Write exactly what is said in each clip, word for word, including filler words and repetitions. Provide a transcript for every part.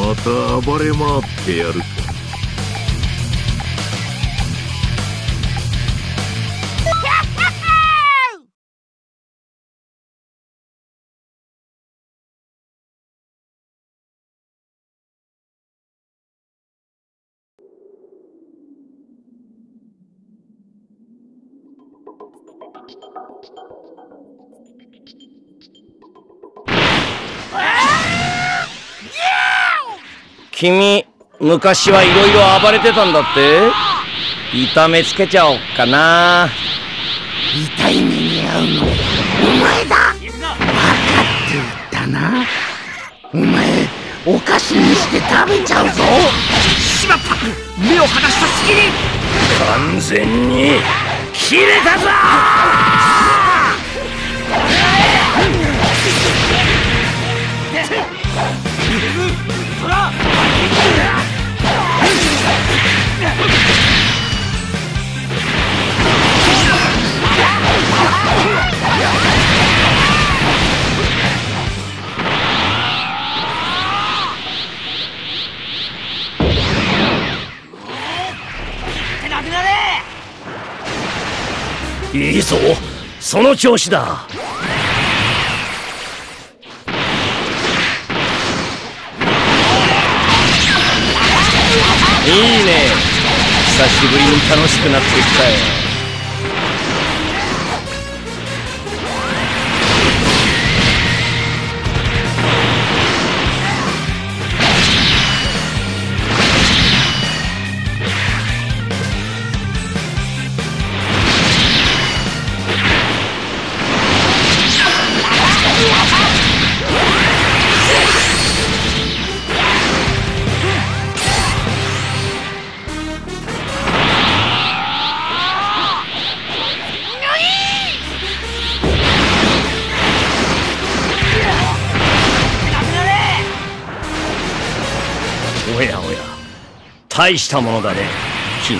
また暴れ回ってやるか。 君、昔はいろいろ暴れてたんだって？痛めつけちゃおっかな。 痛い目に遭うのお前だ。分かっていたな。お前お菓子にして食べちゃうぞ。しまった、目を離した隙に完全に切れたぞ。いいぞ、その調子だ。いいね、久しぶりに楽しくなってきたよ。おやおや、大したものだね、君。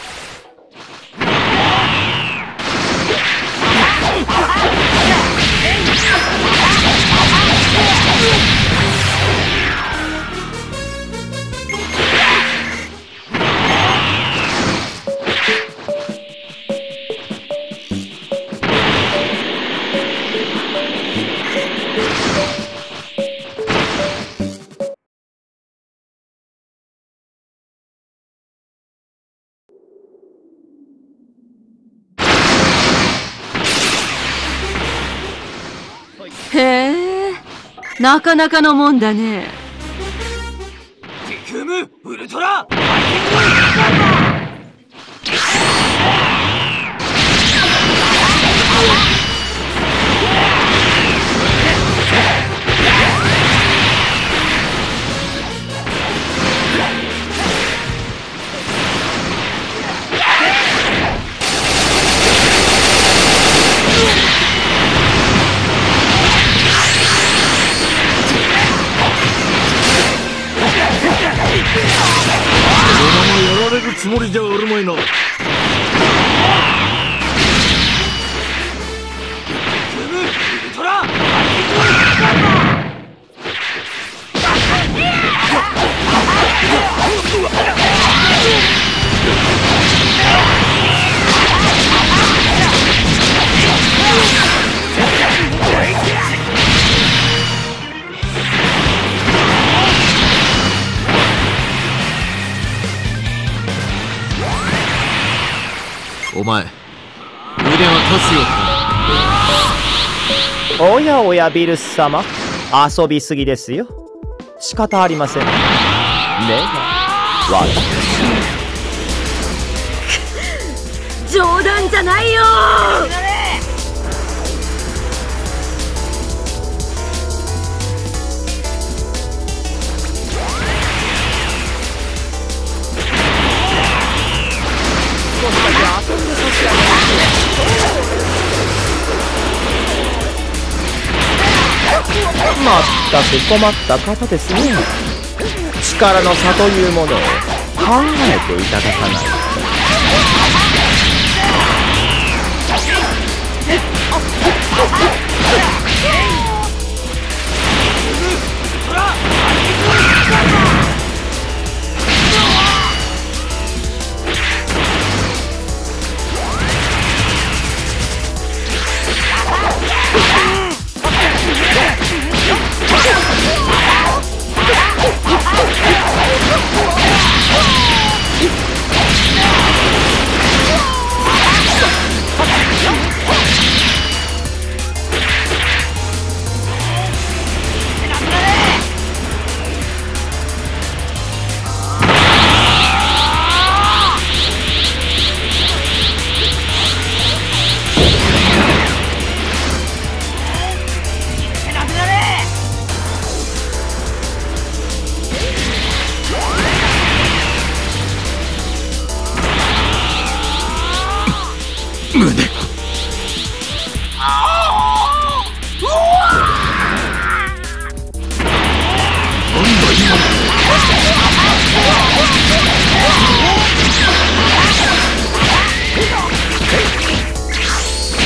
へえ、なかなかのもんだね。 ティクームウルトラファイティンやられるつもりじゃあるまいな。お前、腕は立つよ。 おやおや、ビルス様、遊びすぎですよ。仕方ありませんね。私冗談じゃないよ。 まったく困った方ですね。力の差というものを考えていただかないと。 トラ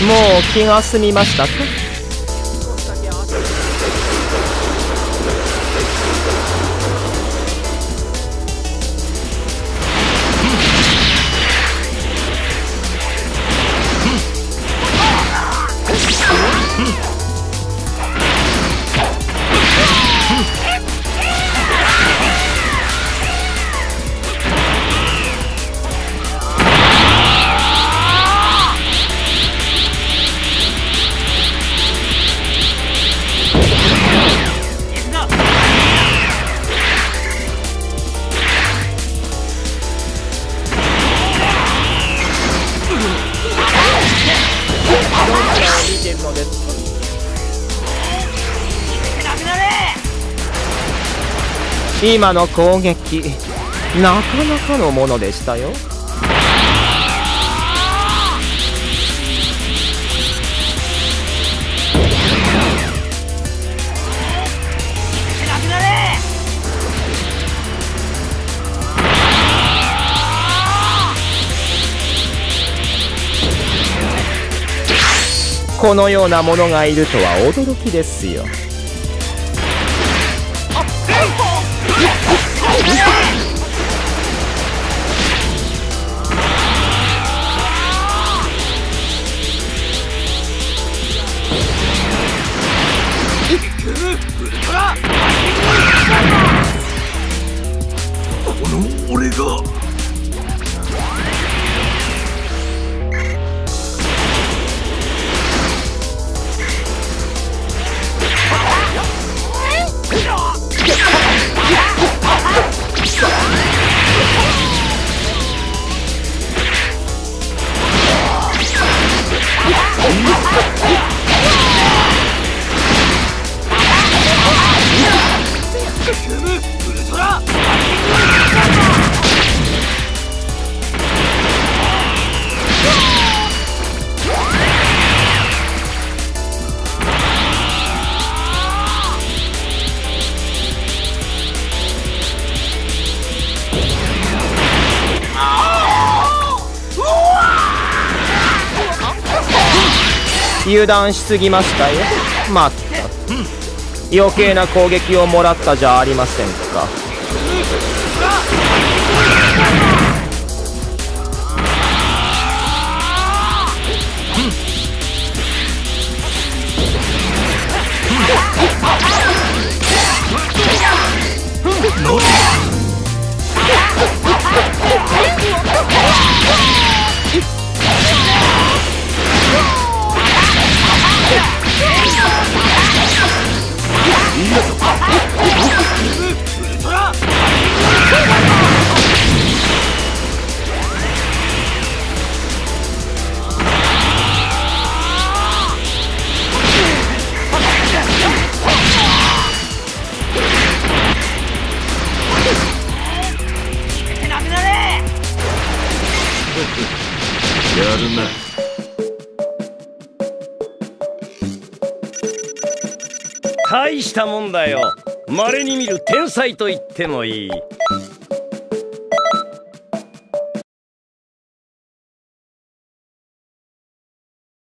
もう気が済みましたか？今の攻撃なかなかのものでしたよ。このようなものがいるとは驚きですよ。 この俺が油断しすぎましたよ。まった余計な攻撃をもらったじゃありませんか。やるな。 大したもんだよ。稀に見る天才と言ってもいい。